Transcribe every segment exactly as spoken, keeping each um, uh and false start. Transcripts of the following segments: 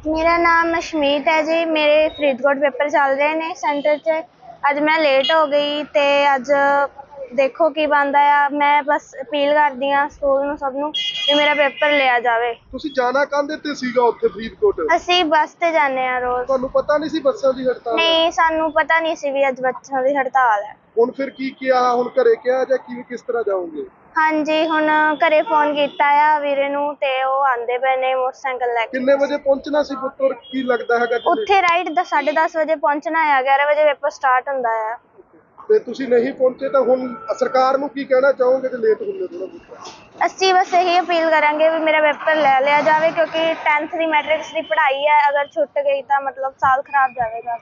मेरा नाम अशमीत है जी। मेरे फरीदकोट पेपर चल रहे हैं सेंटर च। अज मैं लेट हो गई तो अज देखो की बनता है। मैं बस अपील करदी हाँ स्कूल नूं सब नूं कि मेरा पेपर लिया जाए। ਤੁਸੀਂ ਜਾਣਾ ਕਾਹਦੇ ਤੇ ਸੀਗਾ ਉੱਥੇ ਫਰੀਦਕੋਟ? ਅਸੀਂ ਬੱਸ ਤੇ ਜਾਂਦੇ ਹਾਂ रोज। ਤੁਹਾਨੂੰ ਪਤਾ ਨਹੀਂ ਸੀ ਬੱਸਾਂ ਦੀ ਹੜਤਾਲ ਹੈ? नहीं सानू पता नहीं सी भी अज बच्चों की हड़ताल है। ਹੁਣ ਫਿਰ ਕੀ ਕਿਹਾ? ਹੁਣ ਘਰੇ ਕਿਹਾ ਜਾਂ ਕੀ ਕਿਸ ਤਰ੍ਹਾਂ ਜਾਓਗੇ? हाँ जी हुण घरे फोन किया आ वीरे नूं ते ओह आंदे पे ने मोटरसाइकिल लैके। ਕਿੰਨੇ ਵਜੇ ਪਹੁੰਚਣਾ ਸੀ ਪੁੱਤਰ? ਕੀ ਲੱਗਦਾ ਹੈਗਾ ਕਿ उत्थे राइट द साढ़े दस बजे पहुंचना है। ग्यारह बजे पेपर स्टार्ट हुंदा है। ਤੇ ਤੁਸੀਂ ਨਹੀਂ ਪਹੁੰਚੇ ਤਾਂ ਹੁਣ ਸਰਕਾਰ ਨੂੰ ਕੀ ਕਹਿਣਾ ਚਾਹੋਗੇ ਜੇ ਲੇਟ ਹੁੰਦੇ ਥੋੜਾ ਬਹੁਤ? ਅਸੀਂ बस यही अपील करांगे भी मेरा पेपर ले लिया जाए क्योंकि टेंथ की मैट्रिक्स की पढ़ाई है। अगर छुट गई तो मतलब साल खराब जाएगा।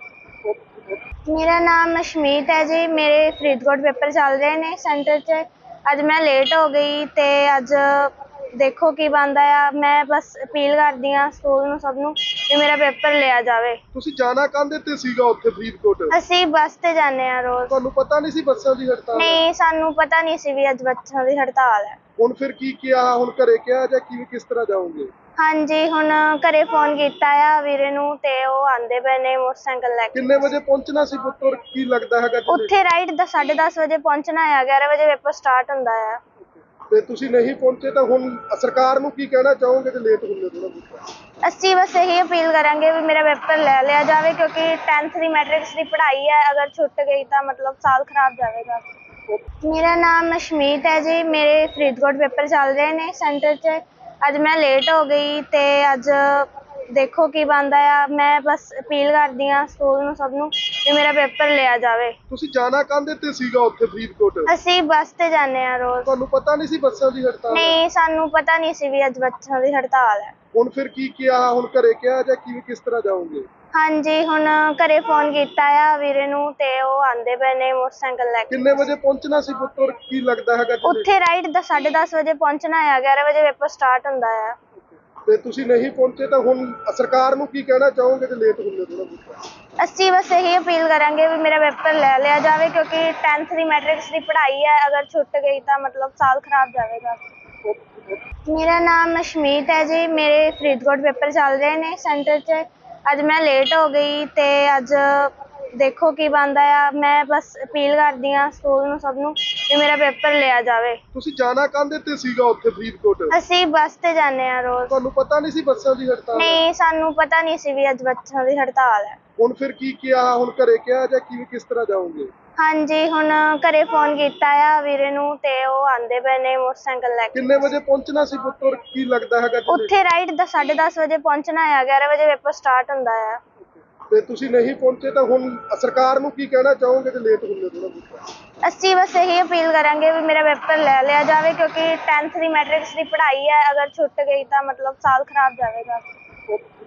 मेरा नाम अशमीत है जी। मेरे फरीदकोट पेपर चल रहे हैं सेंटर च। अज मैं लेट हो गई तो अज देखो की बनता है। मैं बस अपील करदी हाँ स्कूल नूं सब नूं कि मेरा पेपर लिया जाए। ਤੁਸੀਂ ਜਾਣਾ ਕਾਹਦੇ ਤੇ ਸੀਗਾ ਉੱਥੇ ਫਰੀਦਕੋਟ? ਅਸੀਂ ਬੱਸ ਤੇ ਜਾਂਦੇ ਹਾਂ रोज। ਤੁਹਾਨੂੰ ਪਤਾ ਨਹੀਂ ਸੀ ਬੱਸਾਂ ਦੀ ਹੜਤਾਲ ਹੈ? नहीं सानू पता नहीं सी भी अज बच्चों की हड़ताल है। ਹੁਣ ਫਿਰ ਕੀ ਕਿਹਾ? ਹੁਣ ਘਰੇ ਕਿਹਾ ਜਾਂ ਕੀ ਕਿਸ ਤਰ੍ਹਾਂ ਜਾਓਗੇ? हाँ जी हुण घरे फोन किया आ वीरे नूं ते ओह आंदे पे ने मोटरसाइकिल लैके। ਕਿੰਨੇ ਵਜੇ ਪਹੁੰਚਣਾ ਸੀ ਪੁੱਤਰ? ਕੀ ਲੱਗਦਾ ਹੈਗਾ ਕਿ उत्थे राइट द साढ़े दस बजे पहुंचना है। ग्यारह बजे पेपर स्टार्ट हुंदा है। ਤੇ ਤੁਸੀਂ ਨਹੀਂ ਪਹੁੰਚੇ ਤਾਂ ਹੁਣ ਸਰਕਾਰ ਨੂੰ ਕੀ ਕਹਿਣਾ ਚਾਹੋਗੇ ਜੇ ਲੇਟ ਹੁੰਦੇ ਥੋੜਾ ਬਹੁਤ? ਅਸੀਂ बस यही अपील करांगे भी मेरा पेपर ले लिया जाए क्योंकि टेंथ की मैट्रिक्स की पढ़ाई है। अगर छुट गई तो मतलब साल खराब जाएगा। मेरा नाम अशमीत है जी। मेरे फरीदकोट पेपर चल रहे हैं सेंटर च। अज मैं लेट हो गई तो अज देखो की बनता है। मैं बस अपील करदी हाँ स्कूल नूं सब नूं कि मेरा पेपर लिया जाए। ਤੁਸੀਂ ਜਾਣਾ ਕਾਹਦੇ ਤੇ ਸੀਗਾ ਉੱਥੇ ਫਰੀਦਕੋਟ? ਅਸੀਂ ਬੱਸ ਤੇ ਜਾਂਦੇ ਹਾਂ रोज। ਤੁਹਾਨੂੰ ਪਤਾ ਨਹੀਂ ਸੀ ਬੱਸਾਂ ਦੀ ਹੜਤਾਲ ਹੈ? नहीं सानू पता नहीं सी भी अज बच्चों की हड़ताल है। ਹੁਣ ਫਿਰ ਕੀ ਕਿਹਾ? ਹੁਣ ਘਰੇ ਕਿਹਾ ਜਾਂ ਕੀ ਕਿਸ ਤਰ੍ਹਾਂ ਜਾਓਗੇ? हाँ जी हुण घरे फोन किया आ वीरे नूं ते ओह आंदे पे ने मोटरसाइकिल लैके। ਕਿੰਨੇ ਵਜੇ ਪਹੁੰਚਣਾ ਸੀ ਪੁੱਤਰ? ਕੀ ਲੱਗਦਾ ਹੈਗਾ ਕਿ उत्थे राइट द साढ़े दस बजे पहुंचना है। ग्यारह बजे पेपर स्टार्ट हुंदा है। ਤੇ ਤੁਸੀਂ ਨਹੀਂ ਪਹੁੰਚੇ ਤਾਂ ਹੁਣ ਸਰਕਾਰ ਨੂੰ ਕੀ ਕਹਿਣਾ ਚਾਹੋਗੇ ਜੇ ਲੇਟ ਹੁੰਦੇ ਥੋੜਾ ਬਹੁਤ? ਅਸੀਂ बस यही अपील करांगे भी मेरा पेपर ले लिया जाए क्योंकि टेंथ की मैट्रिक्स की पढ़ाई है। अगर छुट गई तो मतलब साल खराब जाएगा। मेरा नाम अशमीत है जी। मेरे फरीदकोट पेपर चल रहे हैं सेंटर च। अज मैं लेट हो गई तो अज देखो की बनता है। मैं बस अपील करदी हाँ स्कूल नूं सब नूं कि मेरा पेपर लिया जाए। ਤੁਸੀਂ ਜਾਣਾ ਕਾਹਦੇ ਤੇ ਸੀਗਾ ਉੱਥੇ ਫਰੀਦਕੋਟ? ਅਸੀਂ ਬੱਸ ਤੇ ਜਾਂਦੇ ਹਾਂ रोज। ਤੁਹਾਨੂੰ ਪਤਾ ਨਹੀਂ ਸੀ ਬੱਸਾਂ ਦੀ ਹੜਤਾਲ ਹੈ? नहीं सानू पता नहीं सी भी अज बच्चों की हड़ताल है। ਹੁਣ ਫਿਰ ਕੀ ਕਿਹਾ? ਹੁਣ ਘਰੇ ਕਿਹਾ ਜਾਂ ਕੀ ਕਿਸ ਤਰ੍ਹਾਂ ਜਾਓਗੇ? हाँ जी हुण घरे फोन किया आ वीरे नूं ते ओह आंदे पे ने मोटरसाइकिल लैके। ਕਿੰਨੇ ਵਜੇ ਪਹੁੰਚਣਾ ਸੀ ਪੁੱਤਰ? ਕੀ ਲੱਗਦਾ ਹੈਗਾ ਕਿ उत्थे राइट द साढ़े दस बजे पहुंचना है। ग्यारह बजे पेपर स्टार्ट हुंदा है। ਤੇ ਤੁਸੀਂ ਨਹੀਂ ਪਹੁੰਚੇ ਤਾਂ ਹੁਣ ਸਰਕਾਰ ਨੂੰ ਕੀ ਕਹਿਣਾ ਚਾਹੋਗੇ ਜੇ ਲੇਟ ਹੁੰਦੇ ਥੋੜਾ ਬਹੁਤ? ਅਸੀਂ बस यही अपील करांगे भी मेरा पेपर ले लिया जाए क्योंकि टेंथ की मैट्रिक्स की पढ़ाई है। अगर छुट गई तो मतलब साल खराब जाएगा।